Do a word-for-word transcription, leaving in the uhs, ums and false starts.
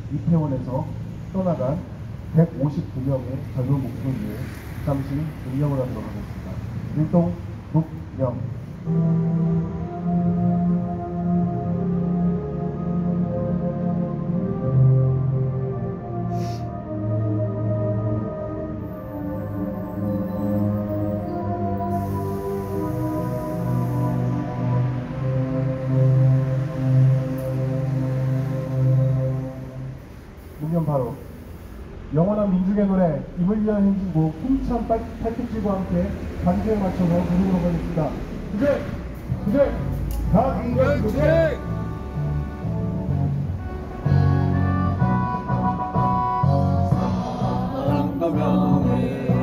이태원에서 떠나간 백오십구 명의 젊은 목소리에 잠시 응명을 하도록 하겠습니다. 일동 북명. 문명 바로 영원한 민중의 노래 임을 위한 행진곡 힘찬 팔뚝질과 함께 반주에 맞춰서 부르도록 하겠습니다. 주제! 주제! 강변주제! 사랑과 명예